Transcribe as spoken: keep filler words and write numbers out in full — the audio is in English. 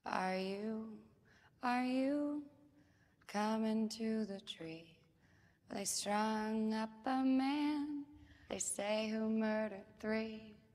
Are you, are you coming to the tree? They strung up a man, they say, who murdered three.